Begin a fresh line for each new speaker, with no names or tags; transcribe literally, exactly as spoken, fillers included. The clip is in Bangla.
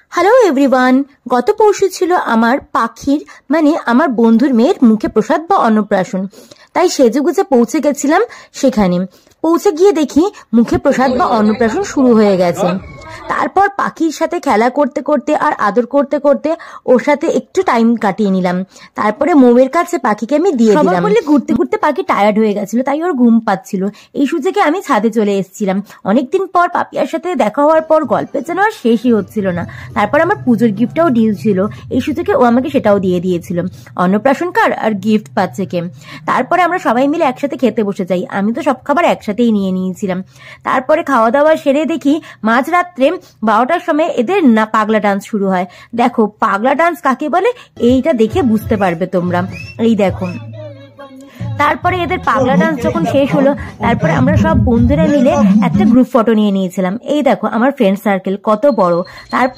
হ্যালো এভরিওয়ান, গত পরশু ছিল আমার পাখির মানে আমার বন্ধুর মেয়ের মুখে প্রসাদ বা অন্নপ্রাশন। তাই সেজেগুজে পৌঁছে গেছিলাম সেখানে। পৌঁছে গিয়ে দেখি মুখে প্রসাদ বা অন্নপ্রাশন শুরু হয়ে গেছে। তারপর পাখির সাথে খেলা করতে করতে আর আদর করতে করতে ওর সাথে একটু টাইম কাটিয়ে নিলাম। তারপরে মোমের কাছে পাখিকে আমি দিয়ে দিলাম। বলে ঘুরতে ঘুরতে পাখি টায়ার্ড হয়ে গেছিল, তাই ওর ঘুম পাচ্ছিল। এই সুযোগে আমি ছাদে চলে এসেছিলাম। অনেকদিন পর পাপিয়ার সাথে দেখা হওয়ার পর গল্পের যেন আর শেষই হচ্ছিল না। তারপর আমার পুজোর গিফটটাও ডিল ছিল, এই সুযোগে ও আমাকে সেটাও দিয়ে দিয়েছিল। অন্নপ্রাশন কার আর গিফট পাচ্ছে কে। তারপরে আমরা সবাই মিলে একসাথে খেতে বসে যাই। আমি তো সব খাবার একসাথেই নিয়ে নিয়েছিলাম। তারপরে খাওয়া দাওয়া সেরে দেখি মাঝরাত্রে বারোটার সময় এদের না পাগলা ডান্স শুরু হয়। দেখো পাগলা ডান্স কাকে বলে এইটা দেখে বুঝতে পারবে তোমরা। এই দেখো, তারপরে এদের পাগলা ডান্স যখন শেষ হলো, তারপরে আমরা সব বন্ধুরা মিলে একটা গ্রুপ ফটো নিয়ে নিয়েছিলাম। এই দেখো আমার ফ্রেন্ড সার্কেল কত বড়। তারপর